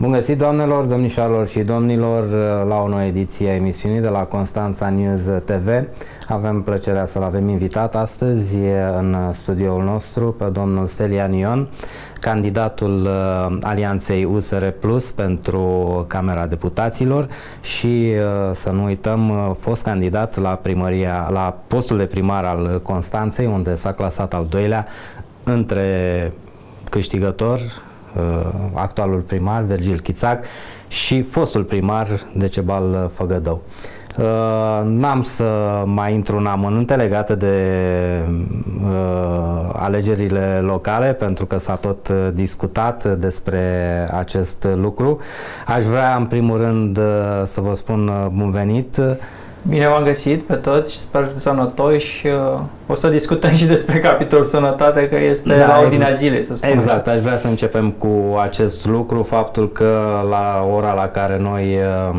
Bun găsit, doamnelor, domnișoarelor și domnilor, la o nouă ediție a emisiunii de la Constanța News TV. Avem plăcerea să-l avem invitat astăzi în studioul nostru pe domnul Stelian Ion, candidatul Alianței USR Plus pentru Camera Deputaților și, să nu uităm, fost candidat la postul de primar al Constanței, unde s-a clasat al doilea între câștigător, actualul primar Virgil Chițac și fostul primar Decebal Făgădău. N-am să mai intru în amănunte legate de alegerile locale, pentru că s-a tot discutat despre acest lucru. Aș vrea în primul rând să vă spun bun venit. Bine v-am găsit pe toți și sper sănătoși. O să discutăm și despre capitolul sănătate, că este la ordinea zilei, să spunem. Exact, aș vrea să începem cu acest lucru, faptul că la ora la care noi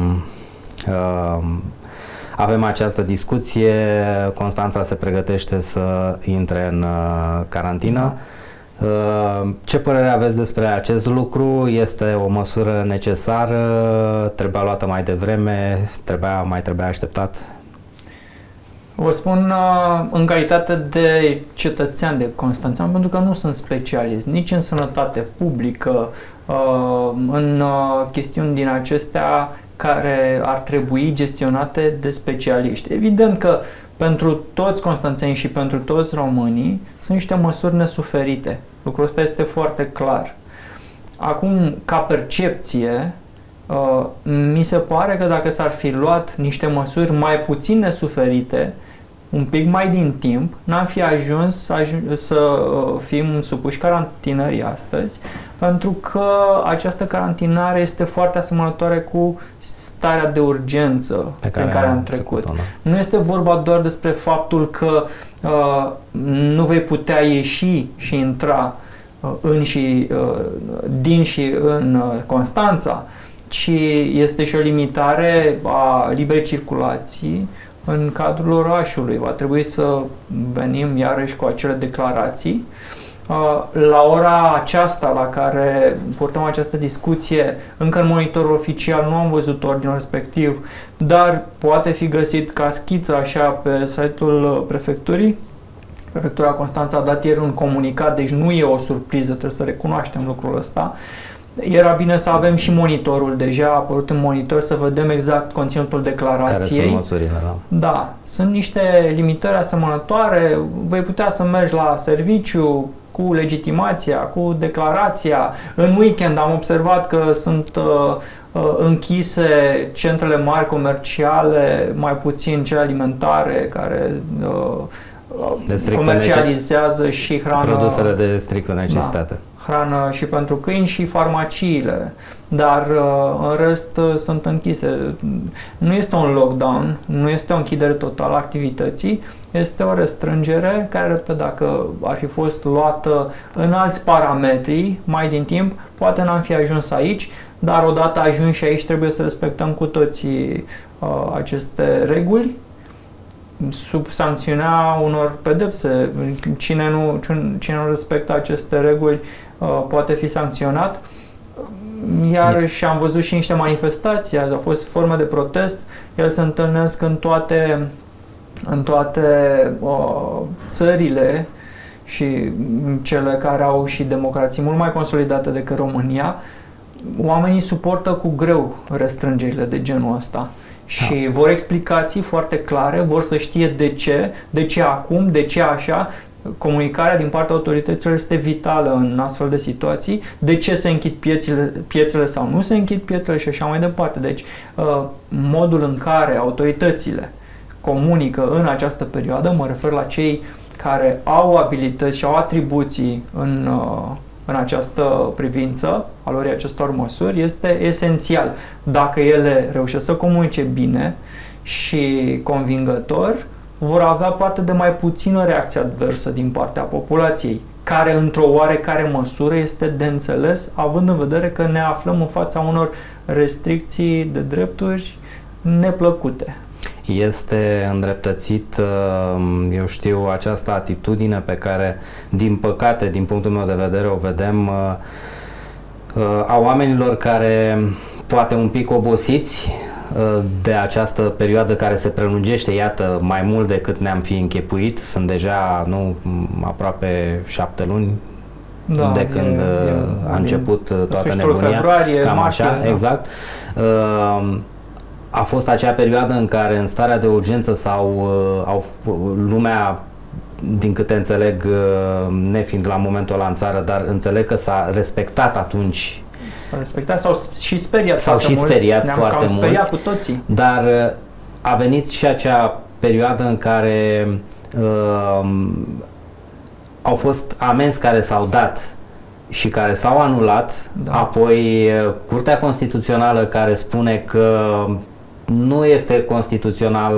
avem această discuție, Constanța se pregătește să intre în carantină. Ce părere aveți despre acest lucru? Este o măsură necesară? Trebuia luată mai devreme? Mai trebuia așteptat? Vă spun în calitate de cetățean de constanțean, pentru că nu sunt specialist nici în sănătate publică, în chestiuni din acestea care ar trebui gestionate de specialiști. Evident că pentru toți constanțeni și pentru toți românii sunt niște măsuri nesuferite. Lucrul ăsta este foarte clar. Acum, ca percepție, mi se pare că dacă s-ar fi luat niște măsuri mai puțin nesuferite, un pic mai din timp, n-am fi ajuns să fim supuși carantinării astăzi, pentru că această carantinare este foarte asemănătoare cu starea de urgență pe care am trecut. Nu este vorba doar despre faptul că nu vei putea ieși și intra din și în Constanța, ci este și o limitare a liberei circulații în cadrul orașului. Va trebui să venim iarăși cu acele declarații. La ora aceasta la care purtăm această discuție, încă în monitorul oficial nu am văzut ordinul respectiv, dar poate fi găsit ca schiță așa pe site-ul prefecturii. Prefectura Constanța a dat ieri un comunicat, deci nu e o surpriză, trebuie să recunoaștem lucrul ăsta. Era bine să avem și monitorul, deja a apărut în monitor, să vedem exact conținutul declarației. Care sunt măsurile, da? Da, sunt niște limitări asemănătoare, vei putea să mergi la serviciu cu legitimația, cu declarația. În weekend am observat că sunt închise centrele mari comerciale, mai puțin cele alimentare, care comercializează și hrană. Produsele de strictă necesitate. Da, hrană și pentru câini și farmaciile, dar în rest sunt închise. Nu este un lockdown, nu este o închidere totală a activității, este o restrângere care, repet, dacă ar fi fost luată în alți parametri mai din timp, poate n-am fi ajuns aici, dar odată ajuns și aici trebuie să respectăm cu toții aceste reguli, sub sancțiunea unor pedepse. Cine nu respectă aceste reguli poate fi sancționat. Iarăși am văzut și niște manifestații, au fost forme de protest, ele se întâlnesc în toate țările și cele care au și democrații mult mai consolidate decât România. Oamenii suportă cu greu restrângerile de genul ăsta. Și vor explicații foarte clare, vor să știe de ce acum, de ce așa. Comunicarea din partea autorităților este vitală în astfel de situații, de ce se închid piețele sau nu se închid piețele și așa mai departe. Deci, modul în care autoritățile comunică în această perioadă, mă refer la cei care au abilități și au atribuții în această privință, valorii acestor măsuri, este esențial. Dacă ele reușesc să comunice bine și convingător, vor avea parte de mai puțină reacție adversă din partea populației, care într-o oarecare măsură este de înțeles, având în vedere că ne aflăm în fața unor restricții de drepturi neplăcute. Este îndreptățit, eu știu, această atitudine pe care, din păcate, din punctul meu de vedere, o vedem a oamenilor care poate un pic obosiți de această perioadă care se prelungește, iată, mai mult decât ne-am fi închipuit. Sunt deja, aproape 7 luni de când a început toată nebunia, cam așa, exact. A fost acea perioadă în care în starea de urgență lumea, din câte înțeleg, nefiind la momentul ăla în țară, dar înțeleg că s-a respectat atunci. S-a respectat, s-au și speriat foarte mulți. Speriat cu toții. Dar a venit și acea perioadă în care au fost amenzi care s-au dat și care s-au anulat, apoi Curtea Constituțională care spune că nu este constituțional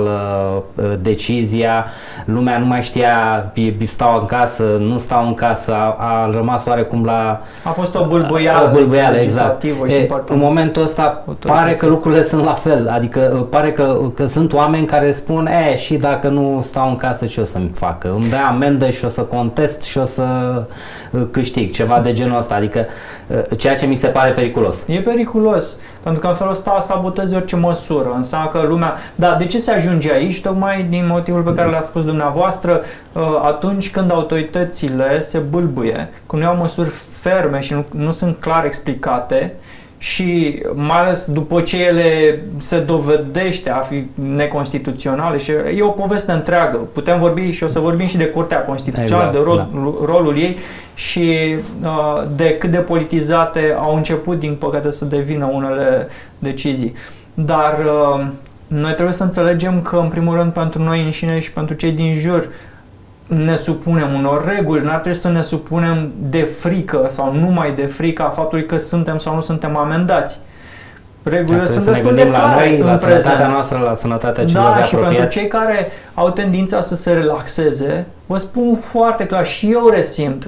decizia, lumea nu mai știa, stau în casă, nu stau în casă, a rămas oarecum la... A fost o bâlbâială exact. În momentul ăsta pare că lucrurile sunt la fel, adică pare că sunt oameni care spun, și dacă nu stau în casă, ce o să-mi facă? Îmi dă amendă și o să contest și o să câștig, ceva de genul ăsta, adică ceea ce mi se pare periculos. E periculos, pentru că în felul ăsta sabotezi orice măsură. Înseamnă că lumea... Dar de ce se ajunge aici? Tocmai din motivul pe care l-a spus dumneavoastră, atunci când autoritățile se bâlbâie, când nu iau măsuri ferme și nu sunt clar explicate și mai ales după ce ele se dovedește a fi neconstituționale și e o poveste întreagă. Putem vorbi și o să vorbim și de Curtea Constituțională, de rolul ei și de cât de politizate au început, din păcate, să devină unele decizii. Dar noi trebuie să înțelegem că, în primul rând, pentru noi înșine și pentru cei din jur, ne supunem unor reguli, n-ar trebui să ne supunem de frică sau numai de frică a faptului că suntem sau nu suntem amendați. Regulile sunt destul de clare la sănătatea noastră, la sănătatea celor apropiați. Și pentru cei care au tendința să se relaxeze, vă spun foarte clar, și eu resimt,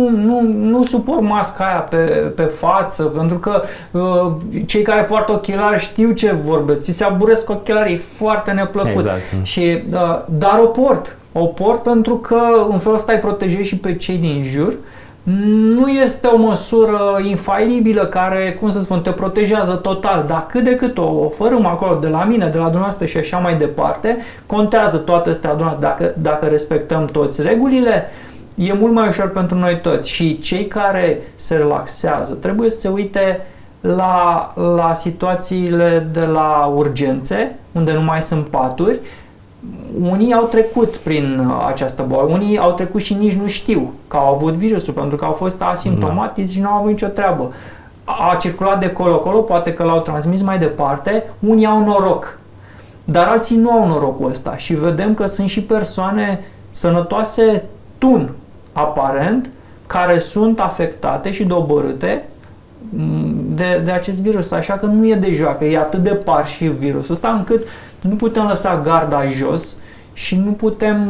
nu suport masca aia pe față, pentru că cei care poartă ochelari știu ce vorbesc, ți se aburesc ochelarii, e foarte neplăcut. Exact. Și, dar o port pentru că în felul ăsta îi protejezi și pe cei din jur. Nu este o măsură infailibilă care, cum să spun, te protejează total, dar cât de cât o fărâm acolo de la mine, de la dumneavoastră și așa mai departe, contează toate astea adunate. Dacă respectăm toți regulile, e mult mai ușor pentru noi toți. Și cei care se relaxează trebuie să se uite la situațiile de la urgențe, unde nu mai sunt paturi. Unii au trecut prin această boală, unii au trecut și nici nu știu că au avut virusul, pentru că au fost asimptomatici și nu au avut nicio treabă. A circulat de colo-colo, poate că l-au transmis mai departe, unii au noroc, dar alții nu au norocul ăsta și vedem că sunt și persoane sănătoase aparent, care sunt afectate și doborâte de acest virus, așa că nu e de joacă, e atât de parșiv virusul ăsta încât nu putem lăsa garda jos și nu putem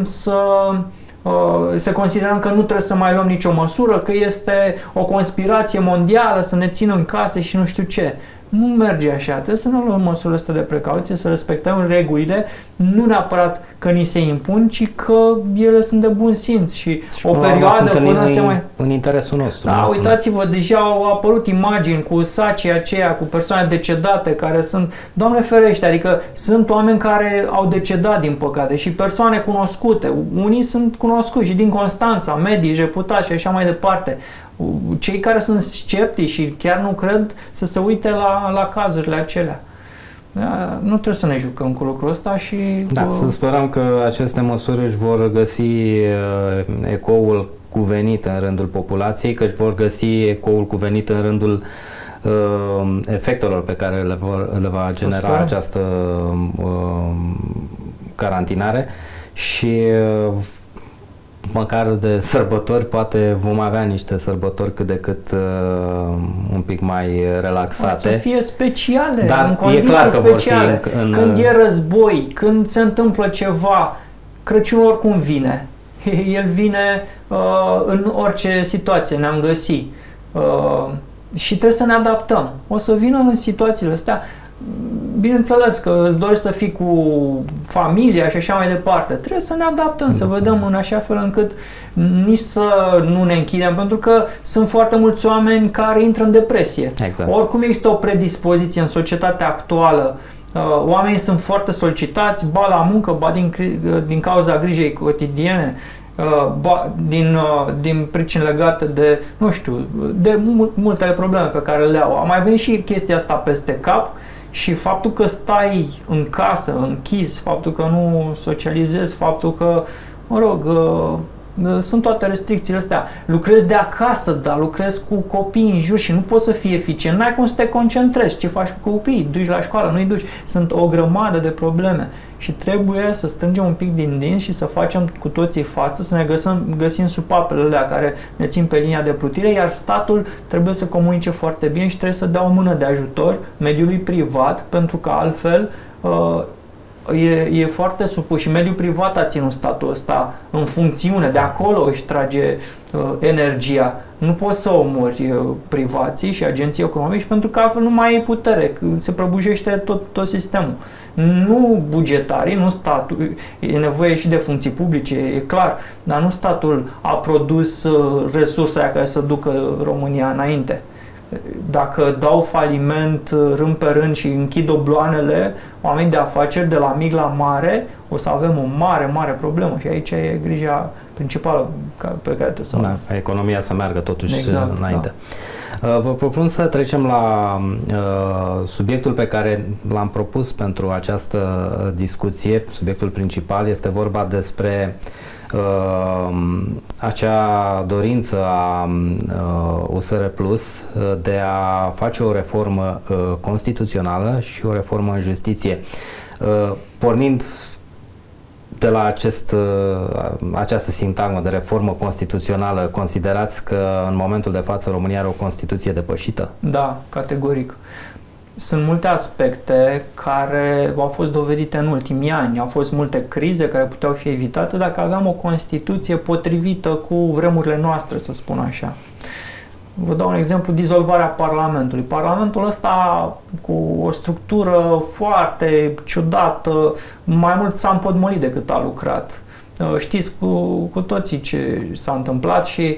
să considerăm că nu trebuie să mai luăm nicio măsură, că este o conspirație mondială să ne țină în case și nu știu ce. Nu merge așa, trebuie să ne luăm măsurile astea de precauție, să respectăm regulile, nu neapărat că ni se impun, ci că ele sunt de bun simț și o perioadă până se mai... în interesul nostru. Da, uitați-vă, deja au apărut imagini cu sacii aceia, cu persoane decedate care sunt, Doamne ferește, adică sunt oameni care au decedat din păcate și persoane cunoscute, unii sunt cunoscuți și din Constanța, medici, reputați și așa mai departe. Cei care sunt sceptici și chiar nu cred să se uite la cazurile acelea. Nu trebuie să ne jucăm cu lucrul ăsta și... Da, să sperăm că aceste măsuri își vor găsi ecoul cuvenit în rândul populației, că își vor găsi ecoul cuvenit în rândul efectelor pe care le va genera această carantinare și măcar de sărbători, poate vom avea niște sărbători cât de cât un pic mai relaxate. O să fie speciale, dar în condiții e clar că speciale. Când e război, când se întâmplă ceva, Crăciunul oricum vine. El vine în orice situație, ne-am găsit. Și trebuie să ne adaptăm. O să vină în situațiile astea. bineînțeles că îți dorești să fii cu familia și așa mai departe. Trebuie să ne adaptăm, să vedem în așa fel încât nici să nu ne închidem, pentru că sunt foarte mulți oameni care intră în depresie. Exact. Oricum există o predispoziție în societatea actuală. Oamenii sunt foarte solicitați, ba la muncă, ba din cauza grijei cotidiene, din pricini legate de, nu știu, de multele probleme pe care le au. A mai venit și chestia asta peste cap și faptul că stai în casă, închis, faptul că nu socializezi, faptul că, mă rog, sunt toate restricțiile astea. Lucrezi de acasă, dar lucrezi cu copii în jur și nu poți să fii eficient. N-ai cum să te concentrezi. Ce faci cu copiii? Duci la școală, nu-i duci. Sunt o grămadă de probleme și trebuie să strângem un pic din dinți și să facem cu toții față, să ne găsim supapele alea care ne țin pe linia de plutire, iar statul trebuie să comunice foarte bine și trebuie să dea o mână de ajutor mediului privat, pentru că altfel e foarte supus și mediul privat a ținut statul ăsta în funcțiune, de acolo își trage energia. Nu poți să omori privații și agenții economici pentru că altfel nu mai ai putere, se prăbușește tot sistemul. Nu bugetarii, nu statul, e nevoie și de funcții publice, e clar, dar nu statul a produs resursa aia care să ducă România înainte. Dacă dau faliment rând pe rând și închid obloanele, oamenii de afaceri de la mic la mare, o să avem o mare, mare problemă și aici e grija principală pe care trebuie să o avem. Da, economia să meargă totuși exact, înainte. Da. Vă propun să trecem la subiectul pe care l-am propus pentru această discuție. Subiectul principal este vorba despre acea dorință a USR Plus de a face o reformă constituțională și o reformă în justiție. Pornind de la această sintagmă de reformă constituțională, considerați că în momentul de față România are o Constituție depășită? Da, categoric. Sunt multe aspecte care au fost dovedite în ultimii ani. Au fost multe crize care puteau fi evitate dacă aveam o Constituție potrivită cu vremurile noastre, să spun așa. Vă dau un exemplu, dizolvarea Parlamentului. Parlamentul ăsta, cu o structură foarte ciudată, mai mult s-a împotmolit decât a lucrat. Știți cu toții ce s-a întâmplat și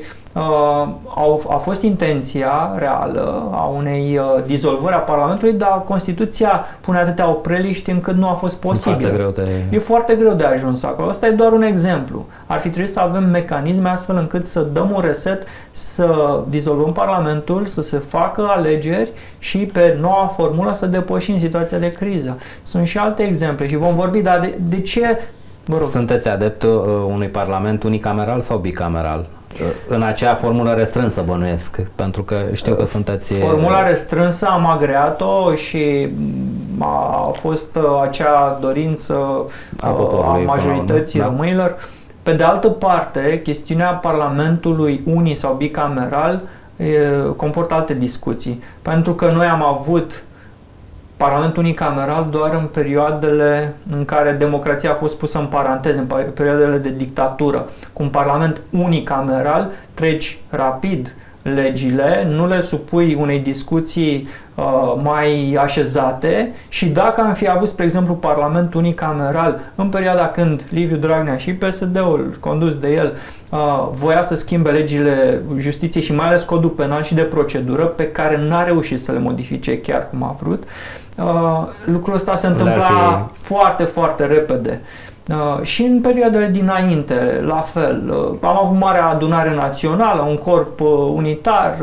a fost intenția reală a unei dizolvări a Parlamentului, dar Constituția pune atâtea opreliști încât nu a fost posibil. E foarte greu de ajuns acolo. Asta e doar un exemplu. Ar fi trebuit să avem mecanisme astfel încât să dăm un reset, să dizolvăm Parlamentul, să se facă alegeri și pe noua formulă să depășim situația de criză. Sunt și alte exemple și vom vorbi, dar de ce... Sunteți adeptul unui parlament unicameral sau bicameral? În acea formulă restrânsă, bănuiesc, pentru că știu că sunteți... Formula restrânsă am agreat-o și a fost acea dorință a majorității românilor. Pe de altă parte, chestiunea Parlamentului uni sau bicameral comportă alte discuții, pentru că noi am avut Parlamentul unicameral doar în perioadele în care democrația a fost pusă în paranteză, în perioadele de dictatură. Cu un Parlament unicameral treci rapid legile, nu le supui unei discuții mai așezate și dacă am fi avut, spre exemplu, Parlamentul unicameral în perioada când Liviu Dragnea și PSD-ul condus de el voia să schimbe legile justiției și mai ales codul penal și de procedură, pe care n-a reușit să le modifice chiar cum a vrut, lucrul ăsta se întâmpla foarte, foarte repede. Și în perioadele dinainte, la fel, am avut Marea Adunare Națională, un corp unitar,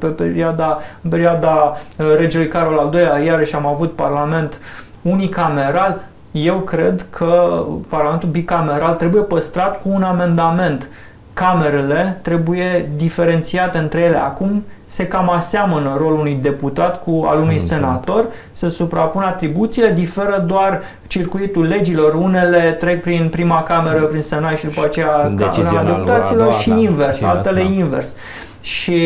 în perioada regelui Carol al II-lea, iarăși am avut Parlament unicameral. Eu cred că Parlamentul bicameral trebuie păstrat cu un amendament. Camerele trebuie diferențiate între ele. Acum se cam aseamănă rolul unui deputat cu al unui senator, se suprapun atribuțiile, diferă doar circuitul legilor. Unele trec prin prima cameră, prin senat și după aceea Camera Deputaților și invers, altele invers. Și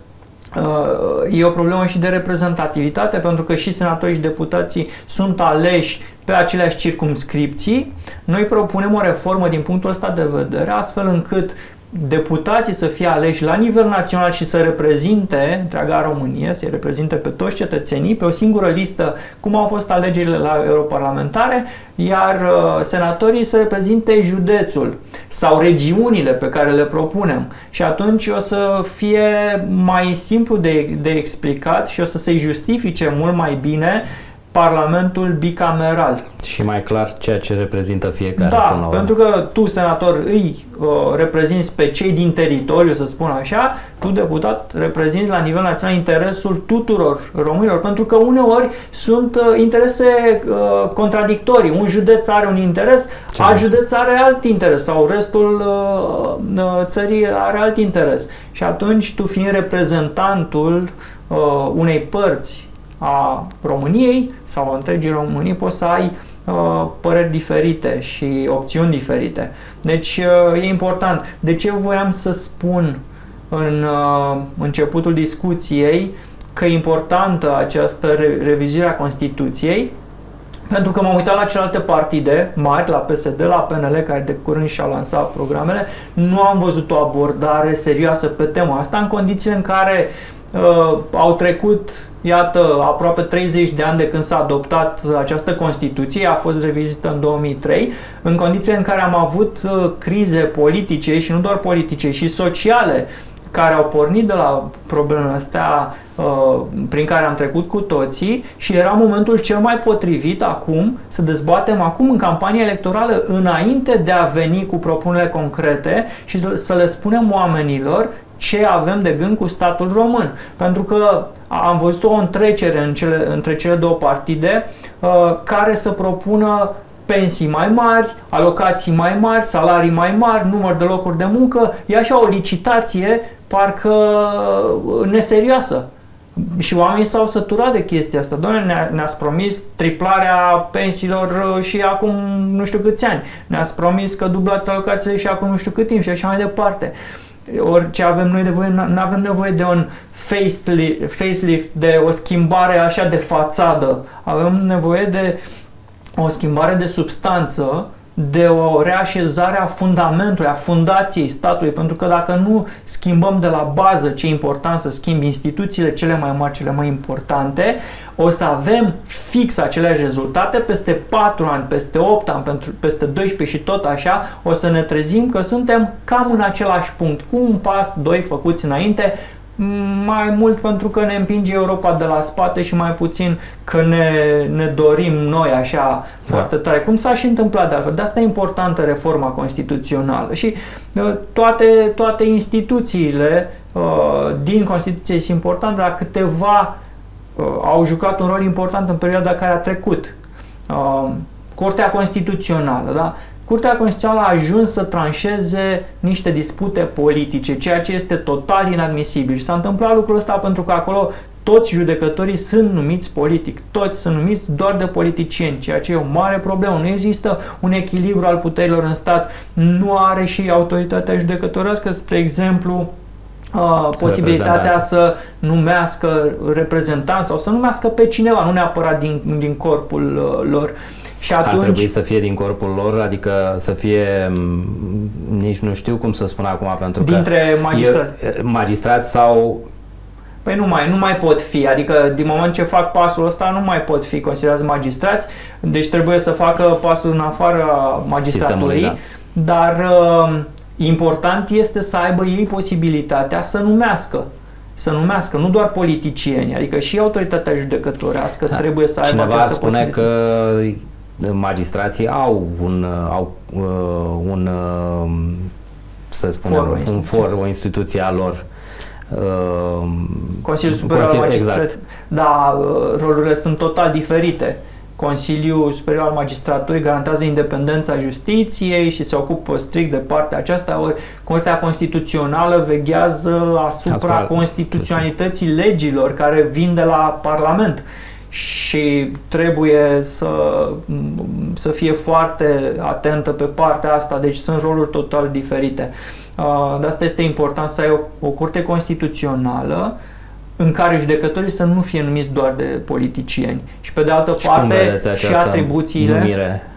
e o problemă și de reprezentativitate, pentru că și senatorii și deputații sunt aleși pe aceleași circumscripții. Noi propunem o reformă din punctul ăsta de vedere, astfel încât deputații să fie aleși la nivel național și să reprezinte întreaga Românie, să-i reprezinte pe toți cetățenii, pe o singură listă, cum au fost alegerile la europarlamentare, iar senatorii să reprezinte județul sau regiunile pe care le propunem. Și atunci o să fie mai simplu de explicat și o să se justifice mult mai bine Parlamentul bicameral. Și mai clar ceea ce reprezintă fiecare. Da, pentru că tu, senator, îi reprezinți pe cei din teritoriu, să spun așa, tu, deputat, reprezinți la nivel național interesul tuturor românilor, pentru că uneori sunt interese contradictorii. Un județ are un interes, alt județ are alt interes sau restul țării are alt interes. Și atunci tu, fiind reprezentantul unei părți a României sau a întregii Românii, poți să ai păreri diferite și opțiuni diferite. Deci e important. De ce voiam să spun în începutul discuției că e importantă această revizuire a Constituției? Pentru că m-am uitat la celelalte partide mari, la PSD, la PNL, care de curând și-au lansat programele, nu am văzut o abordare serioasă pe tema asta, în condițiile în care au trecut, iată, aproape 30 de ani de când s-a adoptat această Constituție, a fost revizuită în 2003, în condițiile în care am avut crize politice și nu doar politice, și sociale, care au pornit de la problemele astea prin care am trecut cu toții, și era momentul cel mai potrivit acum să dezbatem acum în campania electorală, înainte de a veni cu propunerile concrete și să le spunem oamenilor ce avem de gând cu statul român. Pentru că am văzut o întrecere între cele două partide care să propună pensii mai mari, alocații mai mari, salarii mai mari, număr de locuri de muncă. E așa o licitație parcă neserioasă. Și oamenii s-au săturat de chestia asta. Doamne, ne-ați promis triplarea pensiilor și acum nu știu câți ani. Ne-ați promis că dublați alocațiile și acum nu știu cât timp și așa mai departe. Orice avem noi nevoie, nu avem nevoie de un facelift, de o schimbare așa de fațadă. Avem nevoie de o schimbare de substanță, de o reașezare a fundamentului, a fundației statului, pentru că dacă nu schimbăm de la bază ce e important să schimbi, instituțiile cele mai mari, cele mai importante, o să avem fix aceleași rezultate peste 4 ani, peste 8 ani, peste 12 și tot așa, o să ne trezim că suntem cam în același punct, cu un pas, doi făcuți înainte, mai mult pentru că ne împinge Europa de la spate și mai puțin că ne dorim noi așa foarte tare, cum s-a și întâmplat de altfel. De asta e importantă reforma constituțională și toate instituțiile din Constituție sunt importante, dar câteva au jucat un rol important în perioada care a trecut. Curtea Constituțională, da? Curtea Constituțională a ajuns să tranșeze niște dispute politice, ceea ce este total inadmisibil. Și s-a întâmplat lucrul ăsta pentru că acolo toți judecătorii sunt numiți politic, toți sunt numiți doar de politicieni, ceea ce e o mare problemă. Nu există un echilibru al puterilor în stat, nu are și autoritatea judecătorească, spre exemplu, posibilitatea să numească reprezentanți sau să numească pe cineva, nu neapărat din corpul lor. Și atunci, ar trebui să fie din corpul lor, adică să fie, nici nu știu cum să spun acum, pentru dintre magistrați sau... Păi nu mai pot fi, adică din moment ce fac pasul ăsta nu mai pot fi considerați magistrați, deci trebuie să facă pasul în afara magistraturii, da. Dar important este să aibă ei posibilitatea să numească, nu doar politicieni, adică și autoritatea judecătorească trebuie să aibă această posibilitate. Spune că magistrații au să spunem, o instituție a lor. Consiliul Superior al Magistraturii. Exact. Da, rolurile sunt total diferite. Consiliul Superior al Magistraturii garantează independența justiției și se ocupă strict de partea aceasta, ori Curtea Constituțională veghează asupra constituționalității legilor care vin de la Parlament. Și trebuie să fie foarte atentă pe partea asta, deci sunt roluri total diferite. De asta este important să ai o curte constituțională în care judecătorii să nu fie numiți doar de politicieni. Și pe de altă parte și atribuțiile...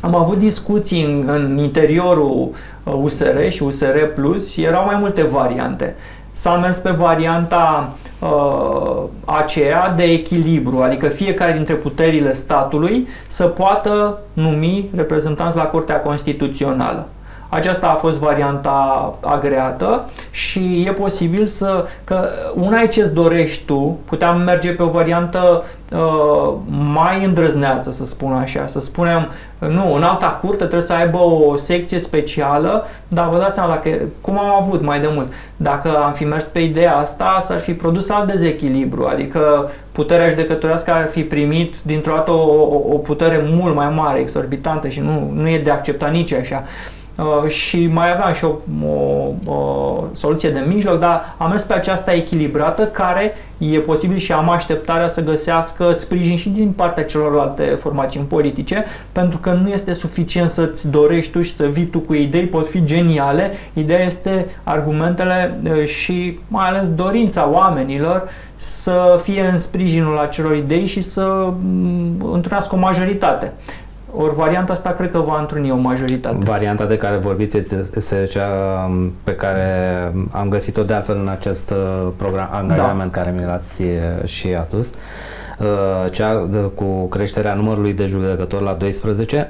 am avut discuții în interiorul USR și USR Plus, erau mai multe variante. S-a mers pe varianta aceea de echilibru, adică fiecare dintre puterile statului să poată numi reprezentanți la Curtea Constituțională. Aceasta a fost varianta agreată și e posibil că una e ce-ți dorești tu, puteam merge pe o variantă mai îndrăzneață, să spun așa, să spunem, nu, în alta curte trebuie să aibă o secție specială, dar vă dați seama, cum am avut mai de mult, dacă am fi mers pe ideea asta, s-ar fi produs alt dezechilibru, adică puterea judecătorească ar fi primit dintr-o dată o putere mult mai mare, exorbitantă și nu e de acceptat nici așa. Și mai aveam și o soluție de mijloc, dar am mers pe aceasta echilibrată, care e posibil și am așteptarea să găsească sprijin și din partea celorlalte formațiuni politice, pentru că nu este suficient să-ți dorești tu și să vii tu cu idei, pot fi geniale. Ideea este argumentele și mai ales dorința oamenilor să fie în sprijinul acelor idei și să întrunească o majoritate. Ori varianta asta cred că va întruni o majoritate. Varianta de care vorbiți este cea pe care am găsit-o de altfel în acest program, angajament care mi l-ați și adus. Cea cu creșterea numărului de judecători la 12?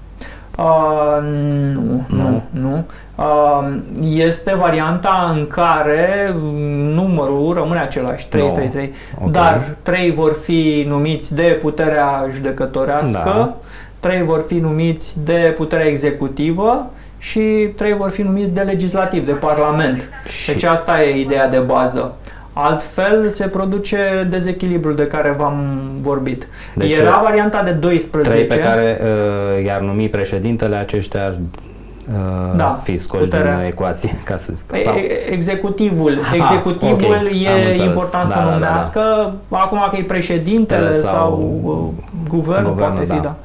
Nu. Este varianta în care numărul rămâne același, 3. Okay. Dar 3 vor fi numiți de puterea judecătorească, da. 3 vor fi numiți de puterea executivă și 3 vor fi numiți de legislativ, de parlament. Deci asta e ideea de bază. Altfel se produce dezechilibrul de care v-am vorbit. Deci era varianta de 12. 3 pe care i-ar numi președintele, aceștia fi scoși din ecuație, ca să zic. Executivul e important să numească, acum că e președintele sau guvernul poate fi, da.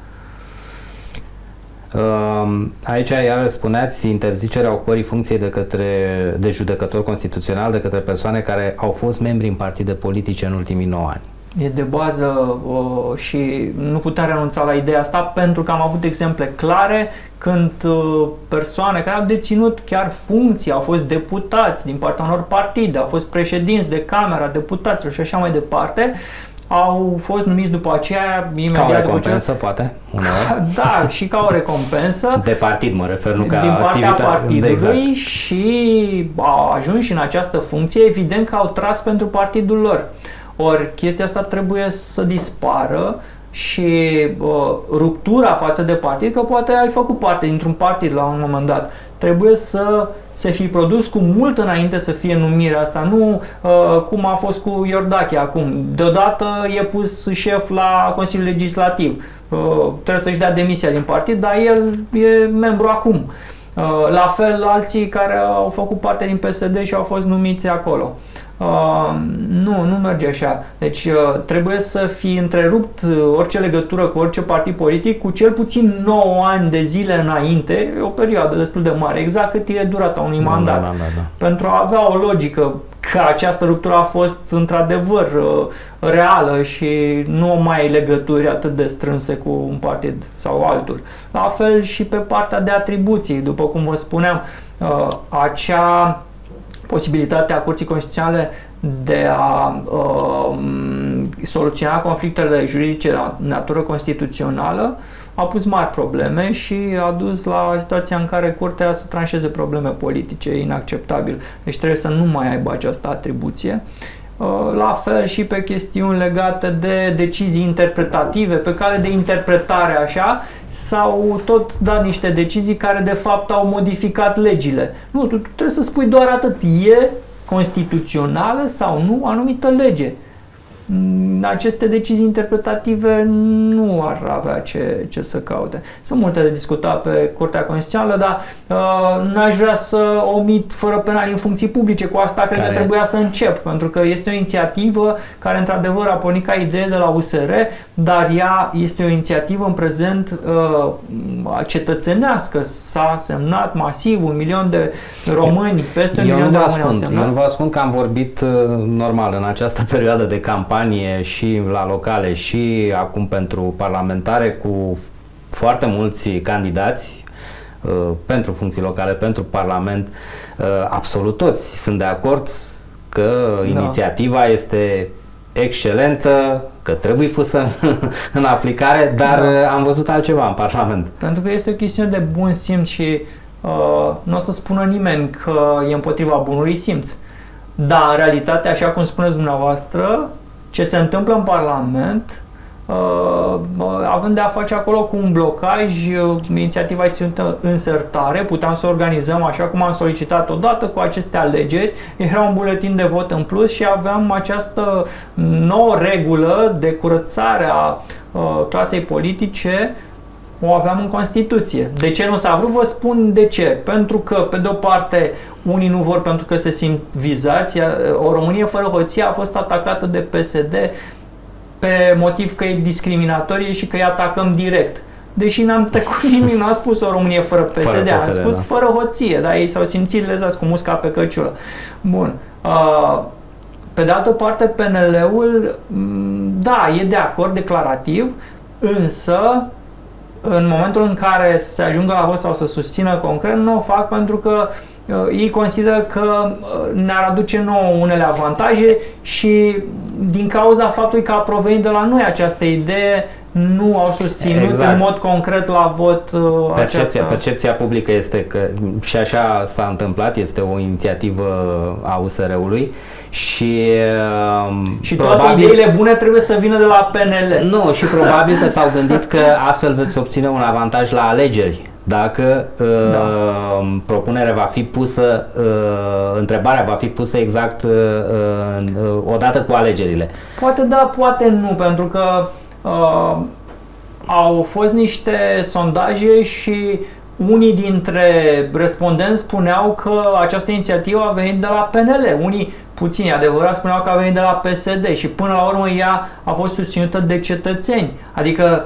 Aici iar spuneați interzicerea ocupării funcției de judecător constituțional de către persoane care au fost membri în partide politice în ultimii 9 ani. E de bază și nu putem renunța la ideea asta, pentru că am avut exemple clare când persoane care au deținut chiar funcții, au fost deputați din partea unor partide, au fost președinți de Camera Deputaților și așa mai departe, au fost numiți după aceea imediat. Ca o recompensă, poate? Da, și ca o recompensă. De partid mă refer, nu ca din partea partidului, exact. Și au ajuns în această funcție, evident că au tras pentru partidul lor. Ori chestia asta trebuie să dispară și ruptura față de partid, că poate ai făcut parte dintr-un partid la un moment dat, trebuie să se fi produs cu mult înainte să fie numirea asta, nu cum a fost cu Iordache acum. Deodată e pus șef la Consiliul Legislativ. Trebuie să-și dea demisia din partid, dar el e membru acum. La fel alții care au făcut parte din PSD și au fost numiți acolo. Nu merge așa. Deci trebuie să fie întrerupt orice legătură cu orice partid politic cu cel puțin 9 ani de zile înainte, o perioadă destul de mare, exact cât e durata unui mandat. Da. Pentru a avea o logică că această ruptură a fost într-adevăr reală și nu mai ai legături atât de strânse cu un partid sau altul. La fel și pe partea de atribuții, după cum vă spuneam, acea posibilitatea Curții Constituționale de a soluționa conflictele juridice de natură constituțională a pus mari probleme și a dus la situația în care Curtea să tranșeze probleme politice, inacceptabil. Deci trebuie să nu mai aibă această atribuție. La fel și pe chestiuni legate de decizii interpretative, pe cale de interpretare așa, s-au tot dat niște decizii care de fapt au modificat legile. Nu, tu trebuie să spui doar atât, e constituțională sau nu anumită lege. Aceste decizii interpretative nu ar avea ce să caute. Sunt multe de discutat pe Curtea Constituțională, dar n-aș vrea să omit fără penali în funcții publice. Cu asta cred că trebuia să încep, pentru că este o inițiativă care într-adevăr a pornit ca idee de la USR, dar ea este o inițiativă în prezent cetățenească. S-a semnat masiv, 1 milion de români, peste 1 milion de români au semnat. Eu nu vă ascund că am vorbit normal în această perioadă de campanie și la locale și acum pentru parlamentare cu foarte mulți candidați pentru funcții locale, pentru Parlament, absolut toți sunt de acord că inițiativa este excelentă, că trebuie pusă în aplicare, dar am văzut altceva în Parlament. Pentru că este o chestiune de bun simț și nu o să spună nimeni că e împotriva bunului simț. Dar, în realitate, așa cum spuneți dumneavoastră, ce se întâmplă în Parlament, având de a face acolo cu un blocaj, inițiativa e ținută în sertare, puteam să organizăm așa cum am solicitat odată cu aceste alegeri, era un buletin de vot în plus și aveam această nouă regulă de curățare a clasei politice, o aveam în Constituție. De ce nu s-a vrut? Vă spun de ce. Pentru că, pe de o parte, unii nu vor pentru că se simt vizați. O Românie fără hoție a fost atacată de PSD pe motiv că e discriminatorie și că îi atacăm direct. Deși n-am trecut nimic, n-a spus o Românie fără PSD, a spus fără hoție, dar ei s-au simțit lezați cu musca pe căciulă. Bun. Pe de altă parte, PNL-ul, da, e de acord declarativ, însă în momentul în care se ajungă la vot sau să susțină concret, nu o fac pentru că ei consideră că ne-ar aduce nouă unele avantaje și din cauza faptului că a provenit de la noi această idee, nu au susținut în mod concret la vot Percepția publică este că, și așa s-a întâmplat, este o inițiativă a USR-ului și toate ideile bune trebuie să vină de la PNL. Nu, și probabil că s-au gândit că astfel veți obține un avantaj la alegeri. Dacă propunerea va fi pusă, întrebarea va fi pusă exact odată cu alegerile. Poate da, poate nu, pentru că au fost niște sondaje și unii dintre respondenți spuneau că această inițiativă a venit de la PNL. Unii, puțini adevărat, spuneau că a venit de la PSD și până la urmă ea a fost susținută de cetățeni. Adică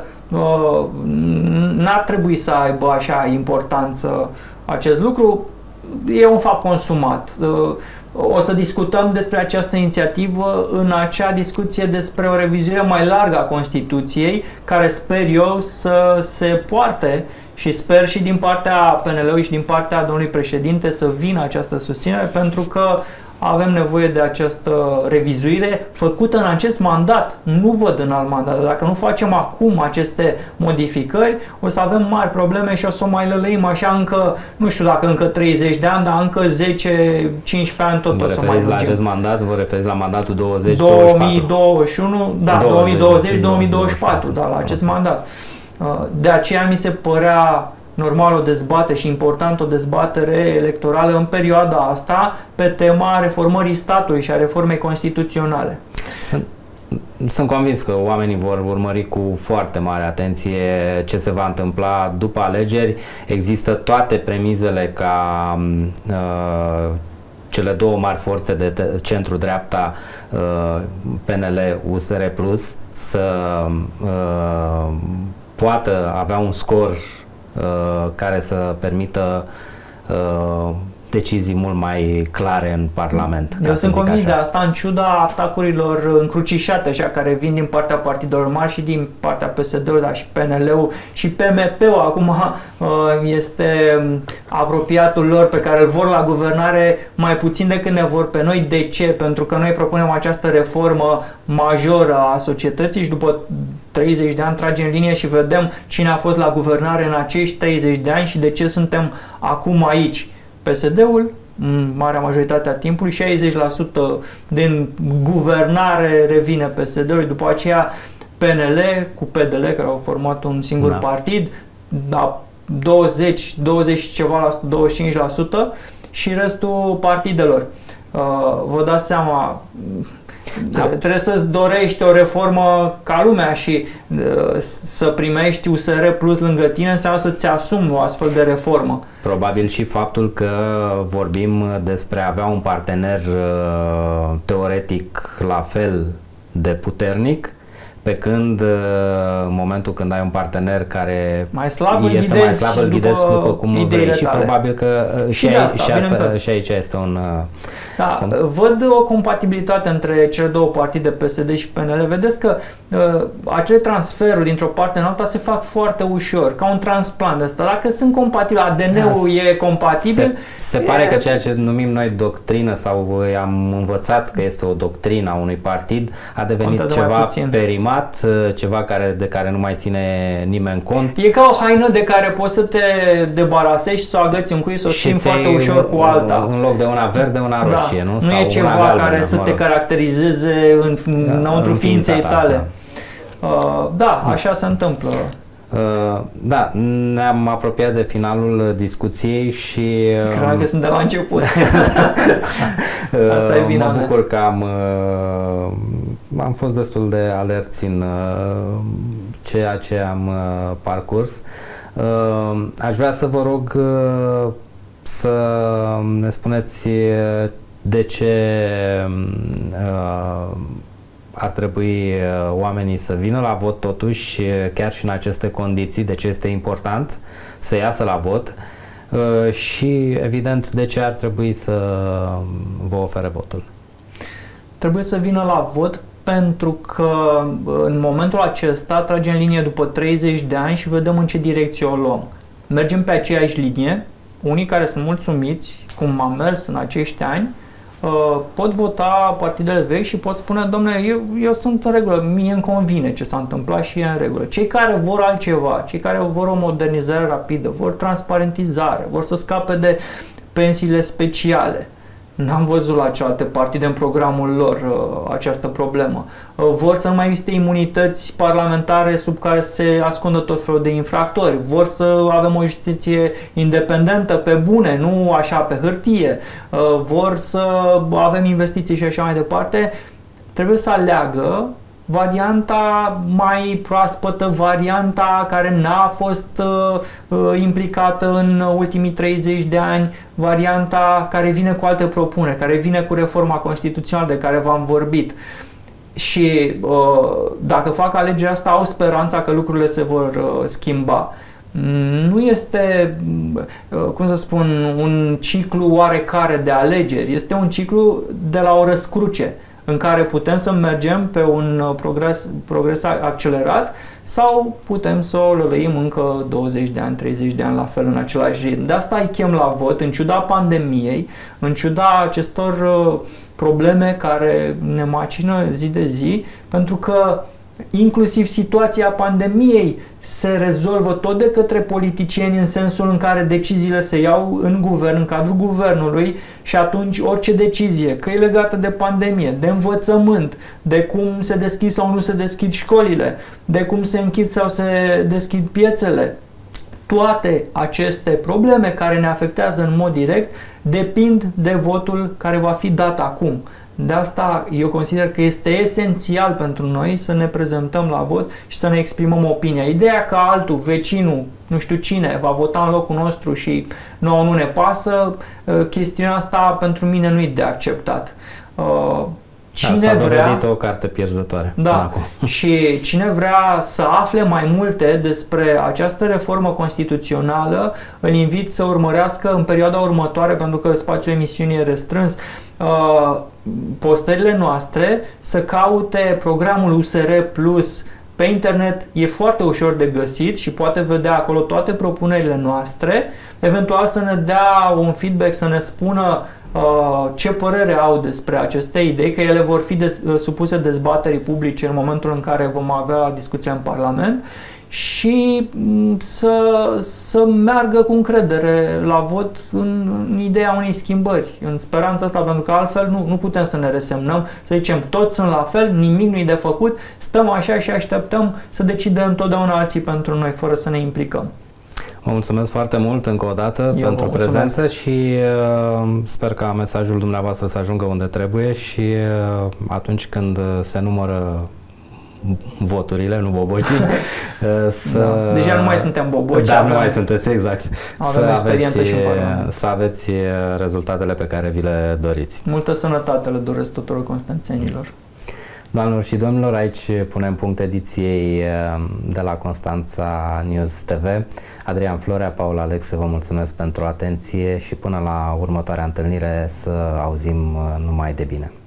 n-ar trebui să aibă așa importanță acest lucru. E un fapt consumat. O să discutăm despre această inițiativă în acea discuție despre o revizuire mai largă a Constituției, care sper eu să se poarte și sper și din partea PNL-ului și din partea domnului președinte să vină această susținere, pentru că avem nevoie de această revizuire făcută în acest mandat. Nu văd în alt mandat. Dacă nu facem acum aceste modificări, o să avem mari probleme și o să o mai lălăim așa încă, nu știu dacă încă 30 de ani, dar încă 10-15 ani tot o să mai la acest mandat, vă referiți la mandatul 2021, da, 2020-2024, da, la acest mandat. De aceea mi se părea normal o dezbatere și important o dezbatere electorală în perioada asta pe tema reformării statului și a reformei constituționale. Sunt convins că oamenii vor urmări cu foarte mare atenție ce se va întâmpla după alegeri. Există toate premizele ca cele două mari forțe de centru-dreapta, PNL, USR Plus, să poată avea un scor care să permită decizii mult mai clare în Parlament. Eu sunt convins de asta, în ciuda atacurilor încrucișate așa, care vin din partea partidelor mari și din partea PSD-ului, dar și PNL-ul și PMP-ul acum este apropiatul lor pe care îl vor la guvernare mai puțin decât ne vor pe noi. De ce? Pentru că noi propunem această reformă majoră a societății și după 30 de ani tragem linie și vedem cine a fost la guvernare în acești 30 de ani și de ce suntem acum aici. PSD-ul, în marea majoritate a timpului, 60% din guvernare revine PSD-ului, după aceea PNL cu PDL, care au format un singur partid, da, 20 ceva la 25% și restul partidelor. Vă dați seama, trebuie să-ți dorești o reformă ca lumea și să primești USR Plus lângă tine înseamnă să-ți asumi o astfel de reformă. Probabil și faptul că vorbim despre a avea un partener teoretic la fel de puternic pe când în momentul când ai un partener care mai slab este mai slab, îl ghidezi după cum vrei și probabil că și aici este un... Da, văd o compatibilitate între cele două partide, PSD și PNL. Vedeți că acele transferuri dintr-o parte în alta se fac foarte ușor, ca un transplant de ăsta. Dacă sunt compatibili, ADN-ul e compatibil... Se pare că ceea ce numim noi doctrină sau am învățat că este o doctrină a unui partid a devenit ceva perimat, ceva de care nu mai ține nimeni cont. E ca o haină de care poți să te debarasezi și să o agăți în cui, să o schimbi foarte ușor cu alta. În loc de una verde, una roșie, nu? Nu sau e ceva care să te caracterizeze înăuntru ființei tale. Da, așa se întâmplă. Da, ne-am apropiat de finalul discuției și... Cred că sunt de la început. Asta e vina mea. Mă bucur că am fost destul de alerți în ceea ce am parcurs. Aș vrea să vă rog să ne spuneți de ce ar trebui oamenii să vină la vot totuși, chiar și în aceste condiții, de ce este important să iasă la vot și, evident, de ce ar trebui să vă ofere votul. Trebuie să vină la vot pentru că în momentul acesta tragem linie după 30 de ani și vedem în ce direcție o luăm. Mergem pe aceeași linie, unii care sunt mulțumiți cum am mers în acești ani, pot vota partidele vechi și pot spune, domnule, eu sunt în regulă, mie îmi convine ce s-a întâmplat și e în regulă. Cei care vor altceva, cei care vor o modernizare rapidă, vor transparentizare, vor să scape de pensiile speciale. N-am văzut la celelalte partide în programul lor această problemă. Vor să nu mai existe imunități parlamentare sub care se ascundă tot felul de infractori. Vor să avem o justiție independentă pe bune, nu așa pe hârtie. Vor să avem investiții și așa mai departe. Trebuie să aleagă varianta mai proaspătă, varianta care n-a fost implicată în ultimii 30 de ani, varianta care vine cu alte propuneri, care vine cu reforma constituțională de care v-am vorbit. Și dacă fac alegerea asta, au speranța că lucrurile se vor schimba. Nu este, cum să spun, un ciclu oarecare de alegeri, este un ciclu de la o răscruce, în care putem să mergem pe un progres accelerat sau putem să o lălăim încă 20 de ani, 30 de ani la fel în același ritm. De asta îi chem la vot, în ciuda pandemiei, în ciuda acestor probleme care ne macină zi de zi, pentru că inclusiv situația pandemiei se rezolvă tot de către politicieni în sensul în care deciziile se iau în guvern, în cadrul guvernului și atunci orice decizie, că e legată de pandemie, de învățământ, de cum se deschid sau nu se deschid școlile, de cum se închid sau se deschid piețele, toate aceste probleme care ne afectează în mod direct depind de votul care va fi dat acum. De asta eu consider că este esențial pentru noi să ne prezentăm la vot și să ne exprimăm opinia. Ideea că altul, vecinul, nu știu cine, va vota în locul nostru și nouă nu ne pasă, chestiunea asta pentru mine nu e de acceptat. S-a dovedit o carte pierzătoare. Da, și cine vrea să afle mai multe despre această reformă constituțională, îl invit să urmărească în perioada următoare, pentru că spațiul emisiunii e restrâns, postările noastre, să caute programul USR Plus pe internet, e foarte ușor de găsit și poate vedea acolo toate propunerile noastre, eventual să ne dea un feedback, să ne spună ce părere au despre aceste idei, că ele vor fi supuse dezbaterii publice în momentul în care vom avea discuția în Parlament și să meargă cu încredere la vot în ideea unei schimbări, în speranța asta, pentru că altfel nu putem să ne resemnăm, să zicem toți sunt la fel, nimic nu-i de făcut, stăm așa și așteptăm să decidă întotdeauna alții pentru noi, fără să ne implicăm. Vă mulțumesc foarte mult încă o dată pentru prezență și sper ca mesajul dumneavoastră să ajungă unde trebuie și atunci când se numără voturile, nu bobocii. Da. Deja nu mai suntem boboci. Da, nu mai sunteți, exact. Avem experiență și în Parlament. Să aveți rezultatele pe care vi le doriți. Multă sănătate le doresc tuturor constanțenilor. Doamnelor și domnilor, aici punem punct ediției de la Constanța News TV. Adrian Florea, Paul Alexe, vă mulțumesc pentru atenție și până la următoarea întâlnire să auzim numai de bine.